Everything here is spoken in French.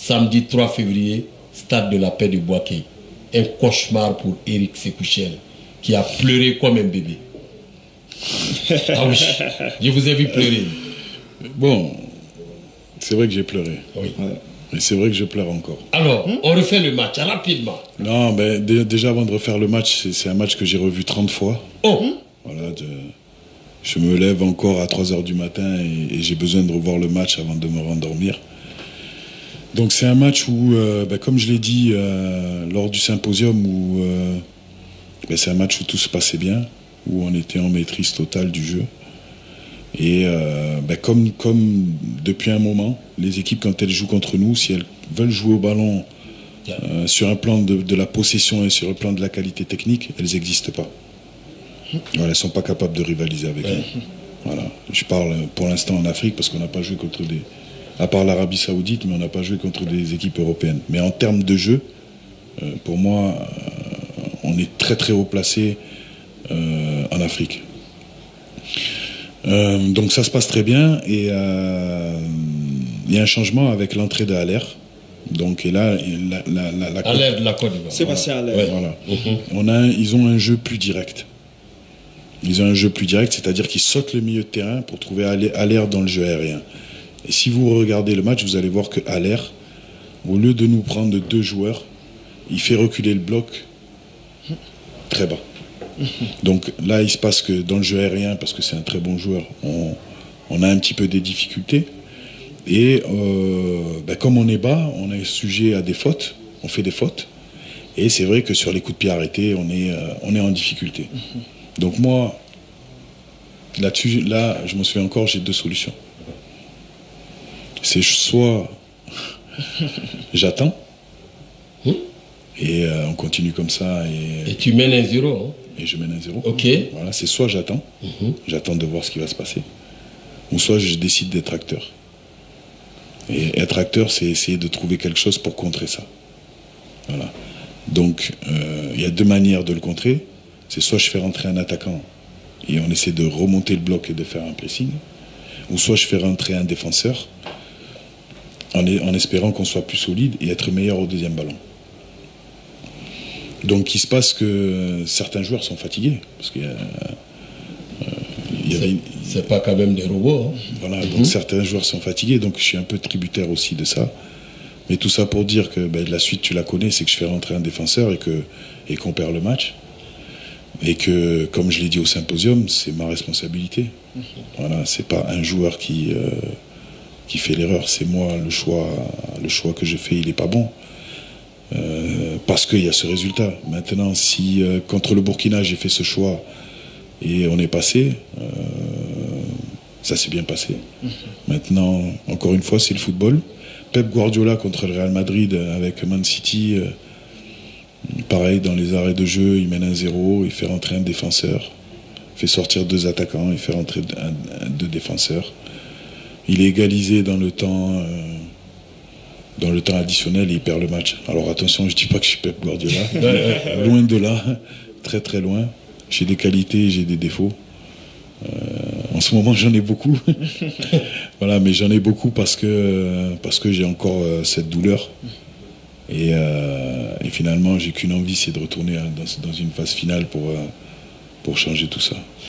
samedi 3 février, stade de la paix de Boaké. Un cauchemar pour Eric Sekouchel, qui a pleuré comme un bébé. Ah oui, je vous ai vu pleurer. Bon, c'est vrai que j'ai pleuré. Oui. Et c'est vrai que je pleure encore. Alors, on refait le match rapidement. Non, mais déjà avant de refaire le match, c'est un match que j'ai revu 30 fois. Oh. Voilà, je me lève encore à 3 h du matin et j'ai besoin de revoir le match avant de me rendormir. Donc c'est un match où, comme je l'ai dit lors du symposium, où c'est un match où tout se passait bien, où on était en maîtrise totale du jeu. Et comme depuis un moment, les équipes, quand elles jouent contre nous, si elles veulent jouer au ballon sur un plan de la possession et sur le plan de la qualité technique, elles n'existent pas. Voilà, elles ne sont pas capables de rivaliser avec nous. Voilà. Je parle pour l'instant en Afrique parce qu'on n'a pas joué contre des... À part l'Arabie Saoudite, mais on n'a pas joué contre des équipes européennes. Mais en termes de jeu, pour moi, on est très très haut placé en Afrique. Donc ça se passe très bien et il y a un changement avec l'entrée d'Haller. Donc et là, Haller de la Côte d'Ivoire. Sébastien Haller. Ouais, voilà. Ils ont un jeu plus direct. Ils ont un jeu plus direct, c'est-à-dire qu'ils sautent le milieu de terrain pour trouver Haller dans le jeu aérien. Et si vous regardez le match, vous allez voir que Haller, au lieu de nous prendre 2 joueurs, il fait reculer le bloc très bas. Donc là, il se passe que dans le jeu aérien, parce que c'est un très bon joueur, on a un petit peu des difficultés. Et comme on est bas, on est sujet à des fautes, on fait des fautes. Et c'est vrai que sur les coups de pied arrêtés, on est en difficulté. Donc moi, là-dessus, je me souviens encore, j'ai 2 solutions. C'est soit j'attends, et on continue comme ça. Et tu mènes un 0, hein? Et je mène un 0. Ok. Voilà, c'est soit j'attends, j'attends de voir ce qui va se passer, ou soit je décide d'être acteur. Et être acteur, c'est essayer de trouver quelque chose pour contrer ça. Voilà. Donc, il y a 2 manières de le contrer. C'est soit je fais rentrer un attaquant et on essaie de remonter le bloc et de faire un pressing, ou soit je fais rentrer un défenseur en espérant qu'on soit plus solide et être meilleur au deuxième ballon. Donc il se passe que certains joueurs sont fatigués, parce qu'il c'est pas quand même des robots. Hein. Voilà, donc certains joueurs sont fatigués, donc je suis un peu tributaire aussi de ça. Mais tout ça pour dire que la suite, tu la connais, c'est que je fais rentrer un défenseur et qu'on perd le match. Et que, comme je l'ai dit au symposium, c'est ma responsabilité. Voilà, c'est pas un joueur qui fait l'erreur, c'est moi. Le choix que je fais, il n'est pas bon. Parce qu'il y a ce résultat. Maintenant, si contre le Burkina, j'ai fait ce choix et on est passé, ça s'est bien passé. Maintenant, encore une fois, c'est le football. Pep Guardiola contre le Real Madrid avec Man City, pareil, dans les arrêts de jeu, il mène un 0, il fait rentrer un défenseur, fait sortir 2 attaquants, il fait rentrer 2 défenseurs. Il est égalisé dans le temps additionnel et il perd le match. Alors attention, je ne dis pas que je suis Pep Guardiola, loin de là, très très loin. J'ai des qualités, j'ai des défauts. En ce moment, j'en ai beaucoup. Voilà, mais j'en ai beaucoup parce que j'ai encore cette douleur. Et finalement, j'ai qu'une envie, c'est de retourner dans une phase finale pour changer tout ça.